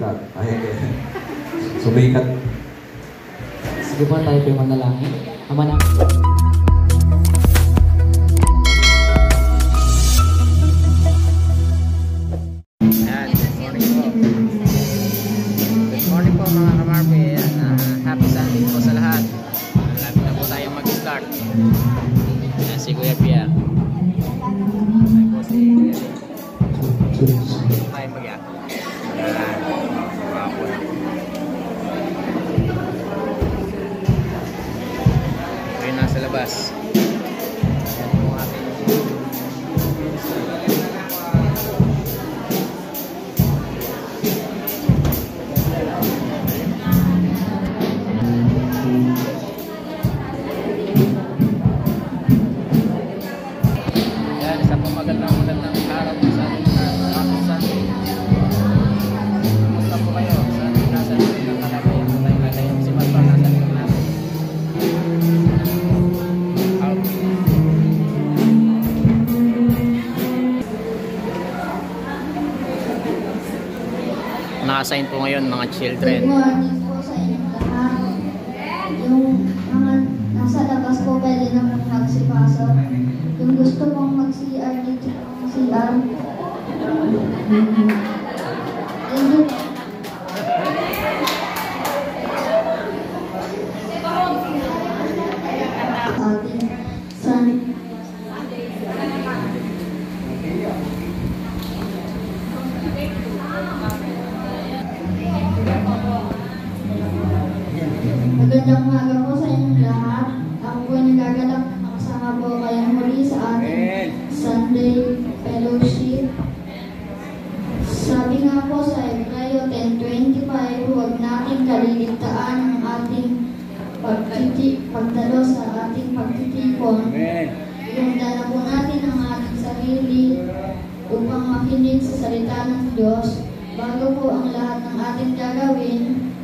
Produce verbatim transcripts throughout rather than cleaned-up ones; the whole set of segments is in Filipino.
sumikat. Ay, sumikat. Sige po, tayo po yung manalangin. Ama na. Ayan, good morning po. Good morning po mga kamarpe. Uh, happy Sunday po sa lahat. Malapit na po tayong mag-start. Ayan, si Kuya Pia. Ayan po si tayo mag-iak. Ayan, wapo na. Ayan, nasa labas. Ayan po ating naka-assign po ngayon mga children. Good morning po sa inyong lahat. Yung mga nasa labas po pwede naman magsipasok. Yung gusto mong mag-C R dito ng C R. Thank you. Ating san Magandang umaga po sa inyong lahat. Ako po nagagalak na makasama po kayong muli sa ating Sunday Fellowship. Sabi nga po sa Hebreo ten twenty-five, huwag nating kaliligtaan ang ating pagtiti, pagdalo sa ating pagtitipon. Yung dala po natin ang ating sarili upang makinig sa salita ng Diyos. Bago po ang lahat ng ating gagawin,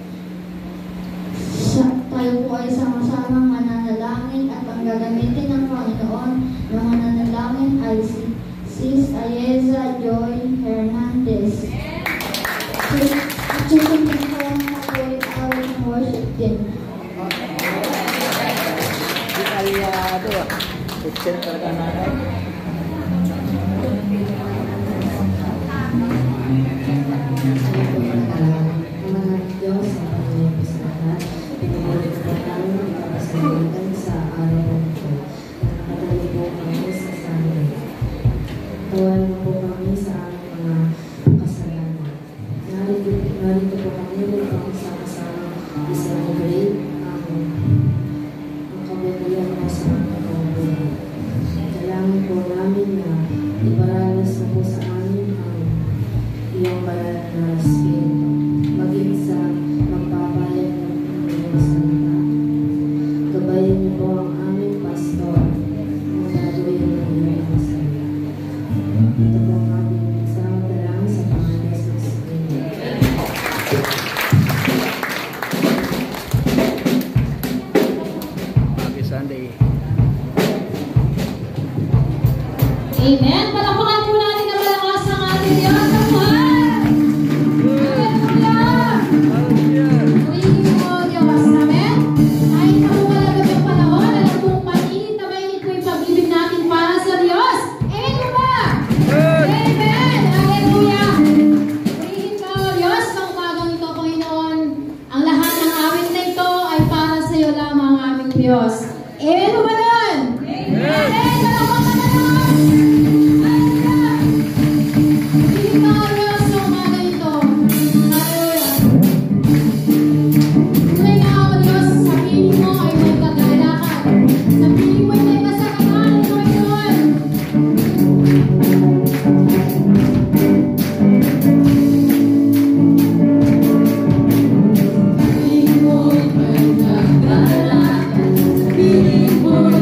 tayo po ay sama-samang mananalangin at ang gagamitin ng Panginoon ng mananalangin ay si Sis Ayeza Joy Hernandez. Choosing the phone po our worship team. Di aliado ah. Picture talaga nanay. Sa araw ko, nakatali po kami sa Sunday. Tuwan po kami sa aming mga kasalanan. Narito, narito po kami upang sama-sama i-celebrate ang ang kabutihan mo sa aming kabubuhay. Dalangin po namin na iparanas na po sa amin ang iyong banal na Espiritu, maging sa magpapayag ng iyong salita. Gabayan niyo po ang aming pastor na gagawin ng iyong masaya. Ito po ang aming isang dalangin sa Panginoon sa Espiritu. Happy Sunday. Amen. Palakpakan po natin ang malakas ng ating Diyos. Hallelujah! Purihin po Diyos. Amen. Kahit na po malagap yung panahon, alam pong mainit na mainit po yung pag-ibig natin para sa Diyos. Amen po ba? Amen. Hallelujah! Purihin po Diyos sa umagang ito, Panginoon. Ang lahat ng awit na ito ay para sa iyo lamang, aming Diyos. Amen po ba doon? Amen. Palakpakan na naman. Feeling for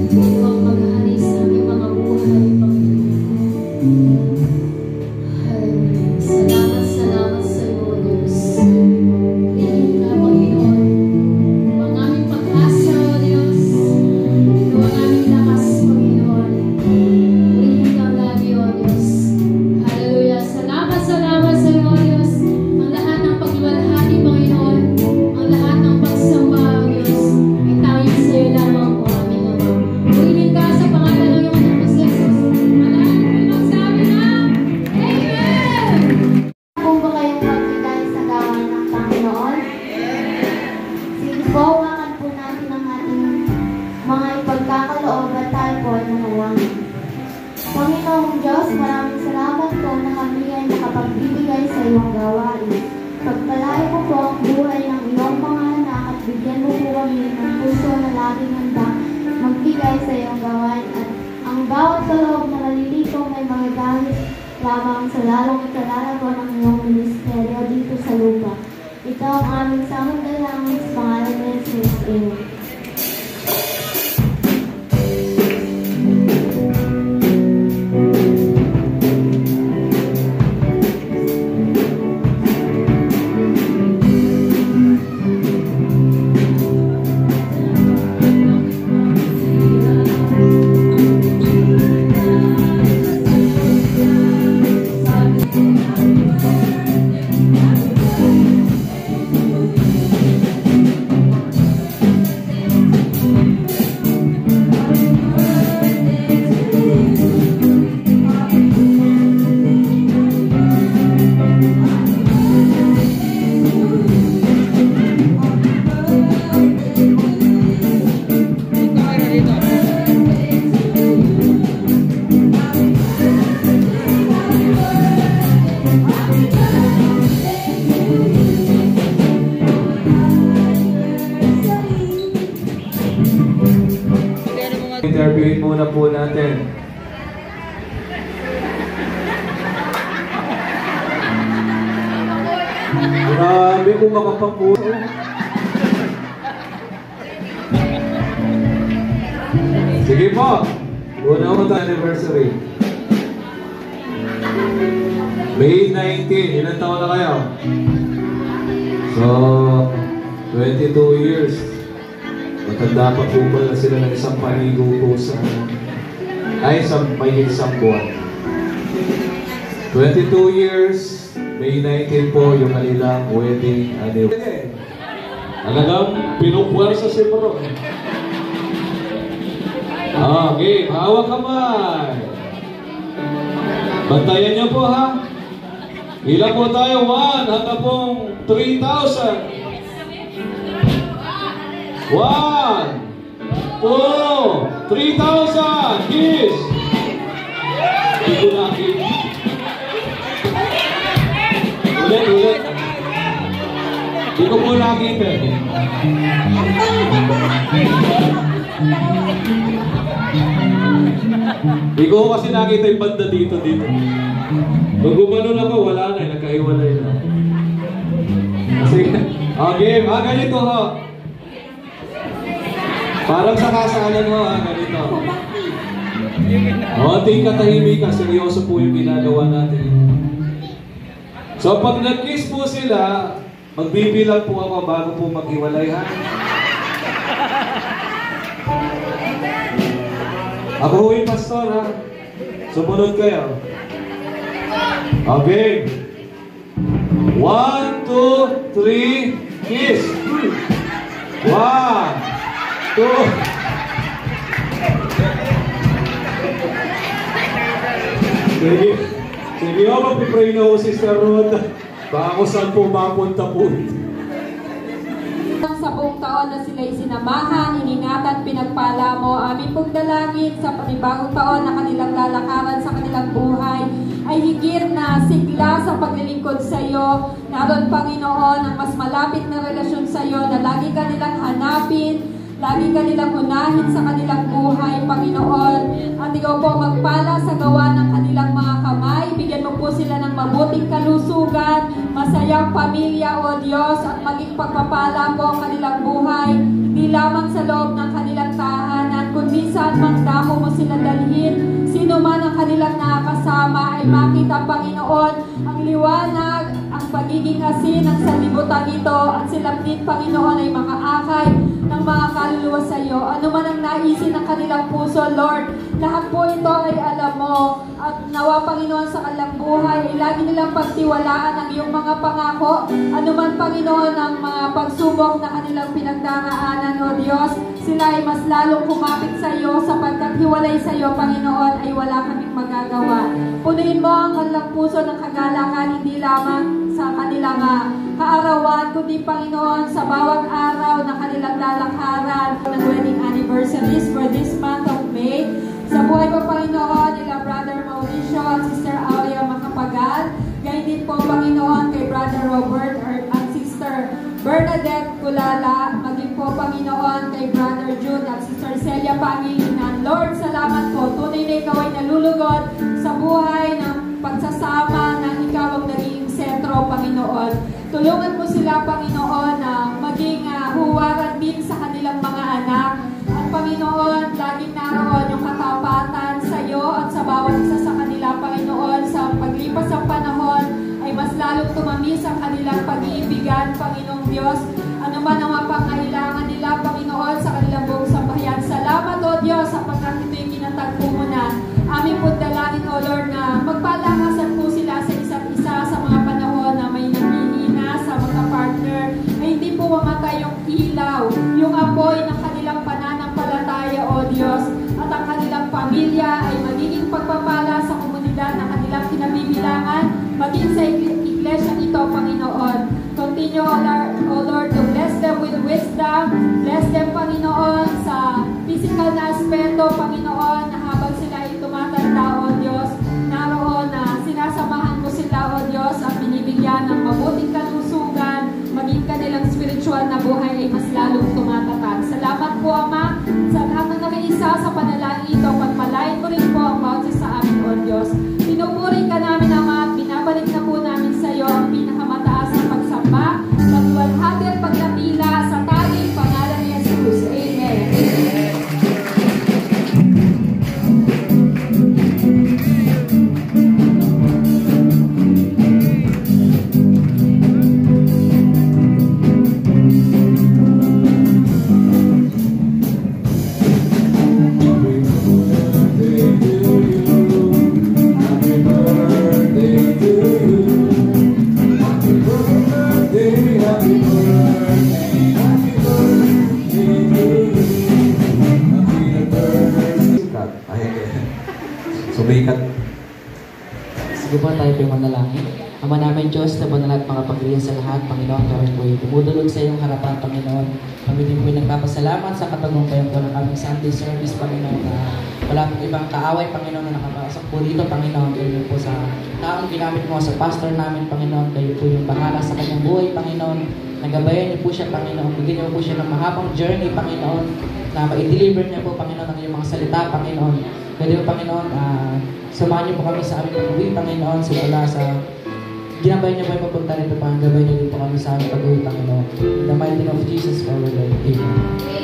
Huwag maghari sa aming mga buhay, Panginoon. Hallelujah. Salamat, salamat sa iyo, Diyos. Piliin ka, Panginoon. Ang aming pag-asa, O Diyos. Ang aming lakas, Panginoon. Piliin ka lagi, O Diyos. Hallelujah. Salamat, salamat sa iyo, O Diyos. Ang lahat ng pagluwalhati, Panginoon. Ang lahat ng pagsamba, O Diyos. Ay tanging sa iyo lamang po, aming Ama. Piliin ka sa pangalan ng iyong anak na si Jesus. Ang lahat ng magsabi na, Amen! Kung ba kayong magbigay sa gawain ng Panginoon? Sige po, umangan po natin ang ating mga ipagkakaloob at tayo po ay manalangin. Panginoong Diyos, maraming salamat po na kami ay nakapagbibigay sa iyong gawain. Pagpalayo mo po ang buhay ng iyong mga anak at bigyan mo po kami ng puso na laging handa magbigay sa iyong gawain at ang bawat kaloob na nalilitong ay magagamit lamang sa lalong ikalalago ng iyong ministeryo dito sa lupa. Ito ang aming samandalangin sa pangalan ni Jesus. Amen. Interviewin muna po natin. Grabe kung makapapuso. Sige po. Una mo tayo anniversary. May nineteenth. Ilan taon na kayo? So, twenty-two years. Matanda pa po pala sila ng isang panigo po sa ay isang, may isang buwan. twenty-two years, May nineteenth po yung kanilang wedding anniversary. Talagang pinupwersa si Bro. Ah, game. Hawak kamay. Bantayan niyo po ha. Ilan po tayo? one hanggang pong three thousand. one, two, three thousand. Kiss. Hindi ko nakita. Ulit, ulit. Hindi ko po nakita. Hindi ko kasi nakita yung banda dito, dito. Pag gumanon ako, wala na. Nagkahiwalay na. Kasi, okay. Ah, ganito ho. Parang sa kasalan ho, ah, ganito. O, ating katahimikan. Seryoso po yung ginagawa natin. So, pag nag-kiss po sila, magbibilang po ako bago po maghiwalay, ha? Ako ho yung pastor, ha? Sumunod kayo. Okay. One, two, three, kiss. One, two. Sige. Sige ho, magpipray na ho, Sister Ruth. Baka kung saan po mapunta po. Sa buong taon na sila'y sinamahan, iningatan, pinagpala mo, aming pong dalangin sa panibagong taon na kanilang lalakaran sa kanilang buhay ay higit na sigla sa paglilingkod sa iyo. Naroon, Panginoon, ang mas malapit na relasyon sa iyo na lagi ka nilang hanapin, lagi ka nilang unahin sa kanilang buhay, Panginoon. At ikaw po magpala sa gawa ng kanilang mga kamay. Bigyan mo po sila ng mabuting kalusugan, masayang pamilya, O Diyos, at maging pagpapala po ang kanilang buhay, hindi lamang sa loob ng kanilang tahanan, kundi saan makita, Panginoon, ang liwanag, ang pagiging asin ng sanlibutan ito, at sila din, Panginoon, ay makaakay ng mga kaluluwa sa iyo. Ano man ang naisin ng kanilang puso, Lord, lahat po ito ay alam mo. At nawa, Panginoon, sa kanilang buhay, ay lagi nilang pagtiwalaan ang iyong mga pangako. Ano man, Panginoon, ang mga pagsubok na kanilang pinagdaraanan, O Diyos, sila ay mas lalong kumapit sa iyo, sapagkat hiwalay sa iyo, Panginoon, ay wala kaming magagawa. Punuin mo ang kanilang puso ng kagalakan, hindi lamang sa kanilang uh, kaarawan, kundi, Panginoon, sa bawat araw na kanilang lalakaran ng wedding anniversaries for this month of May. Sa buhay po, Panginoon, nila Brother Mauricio at Sister Aurea Macapagal, gayon din po, Panginoon, kay Brother Robert at Sister Bernadette Kulala, maging po, Panginoon, kay Brother June at Sister Celia Pangilinan. Lord, salamat po. Tunay na ikaw ay nalulugod sa buhay ng pagsasama na ikaw ang naging sentro, Panginoon. Tulungan mo sila, Panginoon, na maging uh, huwaran din sa kanilang mga anak. At Panginoon, laging naroon yung katapatan sa iyo at sa bawat isa sa kanila, Panginoon. Sa paglipas ng panahon, ay mas lalong tumamis ang kanilang pag-iibigan, Panginoong Diyos. Ano man ang mga pangailangan nila, Panginoon, sa kanilang buong sambahayan. Salamat, O Diyos, sapagkat ito'y kinatagpo mo na. Aming po dalangin, O Lord, na magpalakasan po sila sa isa't isa sa mga panahon na may naghihina sa mga partner, na hindi po mamatay yung ilaw, yung apoy ng kanilang pananampalataya, O Diyos, at ang kanilang pamilya ay magiging pagpapala sa komunidad na kanilang kinabibilangan, maging sa iglesia ito, Panginoon. Continue, O Lord, O Lord, to bless them with wisdom, bless them, Panginoon, sa physical na aspeto, Panginoon, na habang sila ay tumatanda, O Diyos, naroon na sinasamahan mo sila, O Diyos, at binibigyan ng mabuting kalusugan, maging kanilang spiritual na buhay ay mas lalong tumatatag. Salamat po, Ama, sa lahat ng nakaisa sa panalangin ito, pagpalain mo rin po ang bawat isa sa amin, O Diyos. Pinupuri ka namin, Ama, at binabalik na po namin sa iyo ang pinakamataas na pagsamba, pagwalhati at pagdapila sa tanging pangalan ni Jesus. Amen. Sumikat. Sige po, tayo po manalangin. Ama namin Diyos, na banal at makapagliyan sa lahat, Panginoon, kami po ay dumudulog sa iyong harapan, Panginoon. Kami din po ay nagpapasalamat sa katagumpayan po ng aming Sunday service, Panginoon, na wala pong ibang kaaway, Panginoon, na nakapasok po dito, Panginoon. Kayo po sa taong ginamit mo sa pastor namin, Panginoon. Kayo po yung bahala sa kanyang buhay, Panginoon. Nagabayan niyo po siya, Panginoon. Bigyan niyo po siya ng mahabang journey, Panginoon, na ma-deliver niya po, Panginoon, ang iyong mga salita, Panginoon. Kaya po, Panginoon, uh, samahan niyo po kami sa aming pag-uwi, Panginoon, simula sa ginabayan niyo po yung papunta rito, Panginoon. Gabayan niyo din po kami sa aming pag-uwi, Panginoon. In the mighty name of Jesus, our Lord. Amen.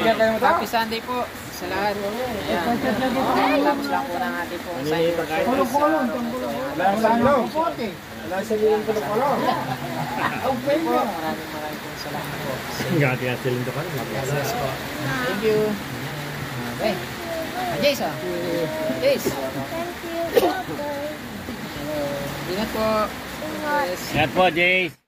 Happy Sunday po sa lahat. Ayan. Tapos lang po ng ating po sa inyo. Maraming maraming po salamat po. Thank you. Okay. Jace, ah. Jace. Ingat po. Yes. Ingat po, Jace.